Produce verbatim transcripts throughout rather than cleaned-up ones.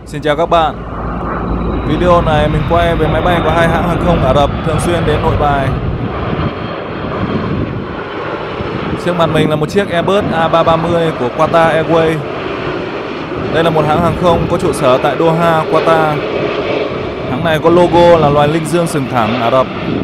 Xin chào các bạn. Video này mình quay về máy bay của hai hãng hàng không Ả Rập thường xuyên đến Nội Bài. Trước mặt mình là một chiếc Airbus A ba ba mươi của Qatar Airways. Đây là một hãng hàng không có trụ sở tại Doha, Qatar. Hãng này có logo là loài linh dương sừng thẳng Ả Rập.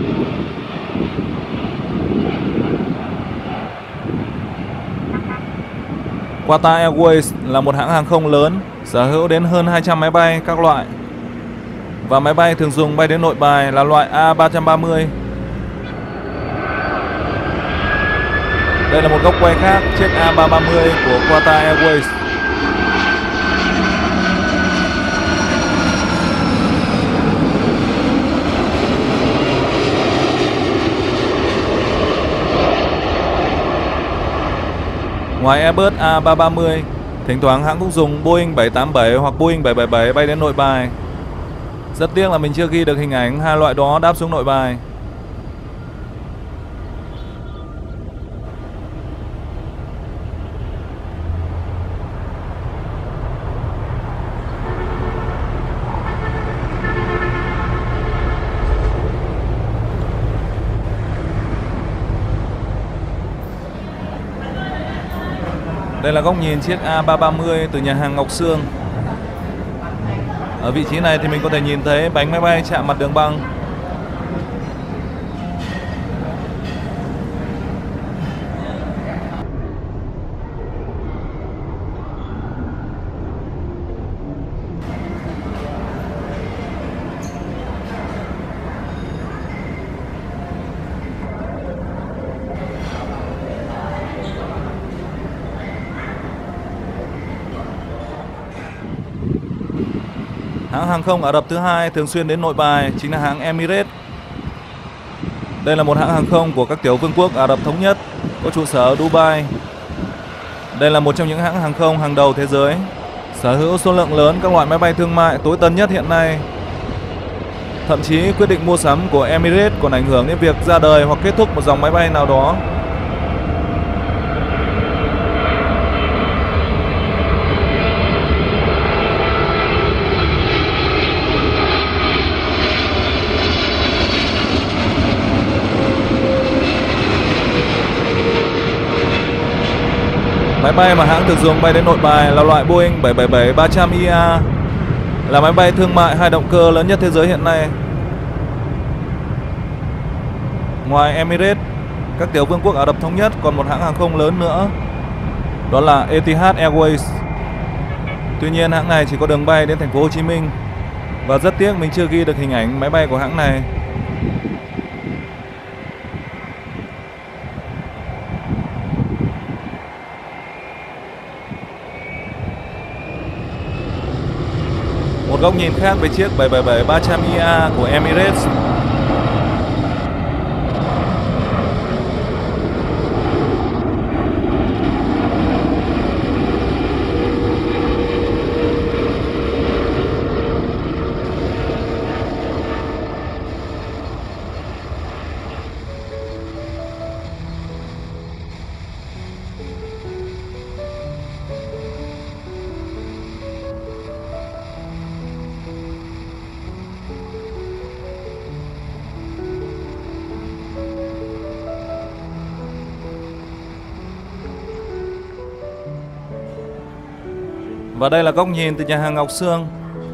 Qatar Airways là một hãng hàng không lớn, sở hữu đến hơn hai trăm máy bay các loại. Và máy bay thường dùng bay đến Nội Bài là loại A ba ba mươi. Đây là một góc quay khác chiếc A ba ba mươi của Qatar Airways. Ngoài Airbus A ba ba mươi, thỉnh thoảng hãng cũng dùng Boeing bảy tám bảy hoặc Boeing bảy bảy bảy bay đến Nội Bài. Rất tiếc là mình chưa ghi được hình ảnh hai loại đó đáp xuống Nội Bài. Đây là góc nhìn chiếc A ba ba mươi từ nhà hàng Ngọc Sương. Ở vị trí này thì mình có thể nhìn thấy bánh máy bay chạm mặt đường băng. Hãng hàng không Ả Rập thứ hai thường xuyên đến Nội Bài chính là hãng Emirates. Đây là một hãng hàng không của các tiểu vương quốc Ả Rập Thống Nhất, có trụ sở ở Dubai. Đây là một trong những hãng hàng không hàng đầu thế giới, sở hữu số lượng lớn các loại máy bay thương mại tối tân nhất hiện nay. Thậm chí quyết định mua sắm của Emirates còn ảnh hưởng đến việc ra đời hoặc kết thúc một dòng máy bay nào đó. Máy bay mà hãng thường dùng bay đến Nội Bài là loại Boeing bảy bảy bảy ba trăm I A, là máy bay thương mại hai động cơ lớn nhất thế giới hiện nay. Ngoài Emirates, các tiểu vương quốc Ả Rập Thống Nhất còn một hãng hàng không lớn nữa, đó là Etihad Airways. Tuy nhiên hãng này chỉ có đường bay đến thành phố Hồ Chí Minh, và rất tiếc mình chưa ghi được hình ảnh máy bay của hãng này. Một góc nhìn khác về chiếc bảy bảy bảy ba trăm I A của Emirates. Và đây là góc nhìn từ nhà hàng Ngọc Sương.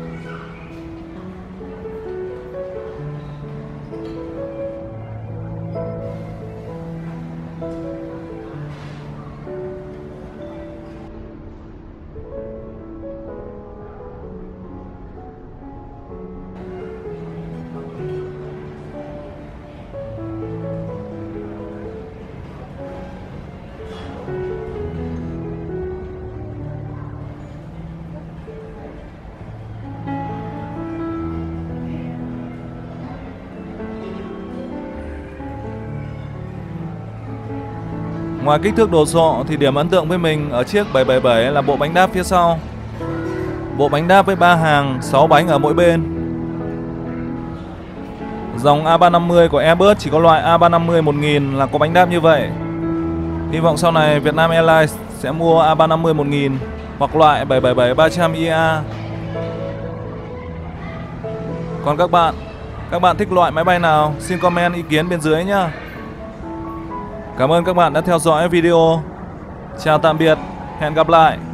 Ngoài kích thước đồ sộ thì điểm ấn tượng với mình ở chiếc bảy bảy bảy là bộ bánh đáp phía sau. Bộ bánh đáp với ba hàng, sáu bánh ở mỗi bên. Dòng A ba năm mươi của Airbus chỉ có loại A ba năm mươi một nghìn là có bánh đáp như vậy. Hy vọng sau này Vietnam Airlines sẽ mua A ba năm mươi một nghìn hoặc loại bảy bảy bảy ba trăm I A. Còn các bạn, các bạn thích loại máy bay nào? Xin comment ý kiến bên dưới nhé. Cảm ơn các bạn đã theo dõi video. Chào tạm biệt, hẹn gặp lại.